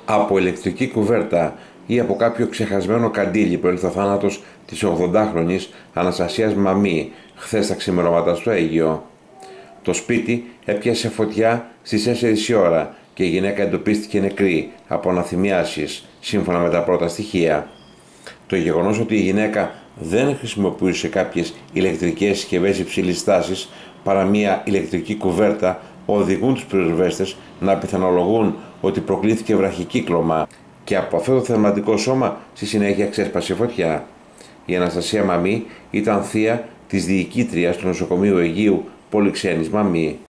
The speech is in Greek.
Από ηλεκτρική κουβέρτα ή από κάποιο ξεχασμένο καντήλι προήλθε ο θάνατος της 80χρονης Αναστασίας Μαμή χθες τα ξημερώματα στο Αίγυο. Το σπίτι έπιασε φωτιά στις 4 η ώρα και η γυναίκα εντοπίστηκε νεκρή από αναθυμιάσεις, σύμφωνα με τα πρώτα στοιχεία. Το γεγονός ότι η γυναίκα δεν χρησιμοποιούσε κάποιες ηλεκτρικές συσκευές υψηλής τάσης παρά μια ηλεκτρική κουβέρτα οδηγούν τους πυροσβέστες να πιθανολογούν ότι προκλήθηκε βραχικύκλωμα και από αυτό το θερματικό σώμα στη συνέχεια ξέσπασε φωτιά. Η Αναστασία Μαμή ήταν θεία της διοικήτριας του νοσοκομείου Αιγείου Πολυξένης Μαμή.